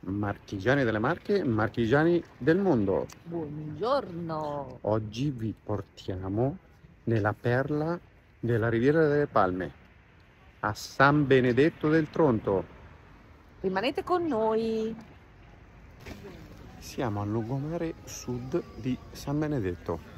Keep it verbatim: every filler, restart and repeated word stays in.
Marchigiani delle Marche, marchigiani del mondo. Buongiorno. Oggi vi portiamo nella perla della Riviera delle Palme, a San Benedetto del Tronto. Rimanete con noi. Siamo al lungomare sud di San Benedetto.